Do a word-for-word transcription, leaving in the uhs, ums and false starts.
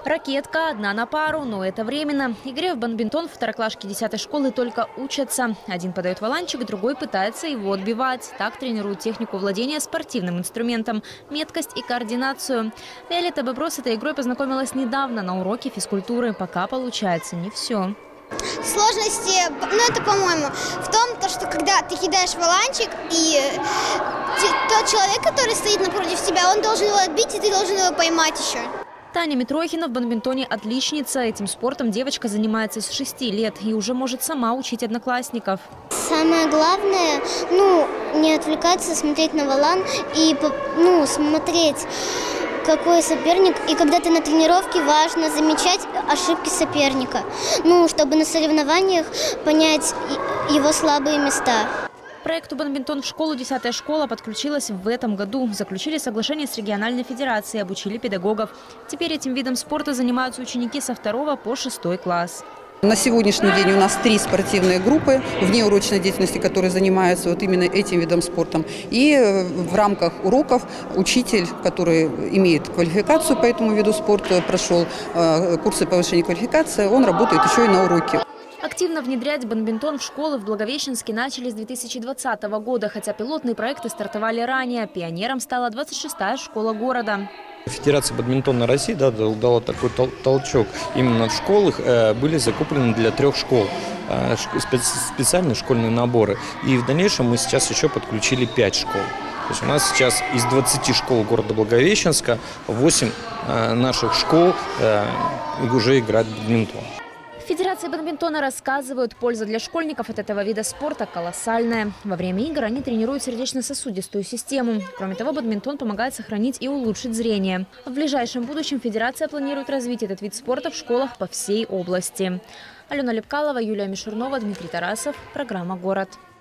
Ракетка одна на пару, но это временно. Игре в бадминтон второклашки десятой школы только учатся. Один подает валанчик, другой пытается его отбивать. Так тренируют технику владения спортивным инструментом, меткость и координацию. Виолетта Бобро с этой игрой познакомилась недавно на уроке физкультуры. Пока получается не все. Сложности, ну это, по-моему, в том, то, что когда ты кидаешь валанчик, и тот человек, который стоит напротив тебя, он должен его отбить, и ты должен его поймать еще. Таня Митрохина в бадминтоне отличница. Этим спортом девочка занимается с шести лет и уже может сама учить одноклассников. Самое главное, ну, не отвлекаться, смотреть на валан и, ну, смотреть, какой соперник. И когда ты на тренировке, важно замечать ошибки соперника, ну, чтобы на соревнованиях понять его слабые места. К проекту «Бадминтон в школу» десятая школа подключилась в этом году. Заключили соглашение с региональной федерацией, обучили педагогов. Теперь этим видом спорта занимаются ученики со второго по шестой класс. На сегодняшний день у нас три спортивные группы внеурочной деятельности, которые занимаются вот именно этим видом спорта. И в рамках уроков учитель, который имеет квалификацию по этому виду спорта, прошел курсы повышения квалификации, он работает еще и на уроке. Активно внедрять бадминтон в школы в Благовещенске начали с две тысячи двадцатого года, хотя пилотные проекты стартовали ранее. Пионером стала двадцать шестая школа города. Федерация бадминтона России да, дала такой толчок. Именно в школах э, были закуплены для трех школ э, специальные школьные наборы. И в дальнейшем мы сейчас еще подключили пять школ. То есть у нас сейчас из двадцати школ города Благовещенска восемь э, наших школ э, уже играют в бадминтон. В Федерации бадминтона рассказывают, польза для школьников от этого вида спорта колоссальная. Во время игр они тренируют сердечно-сосудистую систему. Кроме того, бадминтон помогает сохранить и улучшить зрение. В ближайшем будущем Федерация планирует развить этот вид спорта в школах по всей области. Алена Лепкалова, Юлия Мишурнова, Дмитрий Тарасов. Программа «Город».